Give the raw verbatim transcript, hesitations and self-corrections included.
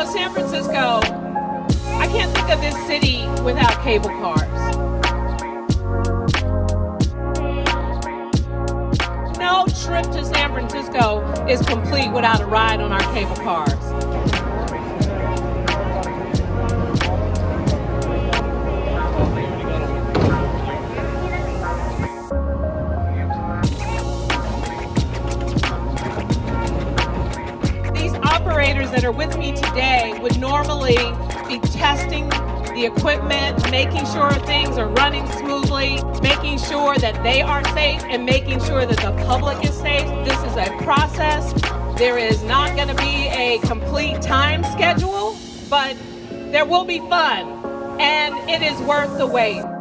San Francisco, I can't think of this city without cable cars. No trip to San Francisco is complete without a ride on our cable cars. Operators that are with me today would normally be testing the equipment, making sure things are running smoothly, making sure that they are safe, and making sure that the public is safe. This is a process. There is not going to be a complete time schedule, but there will be fun, and it is worth the wait.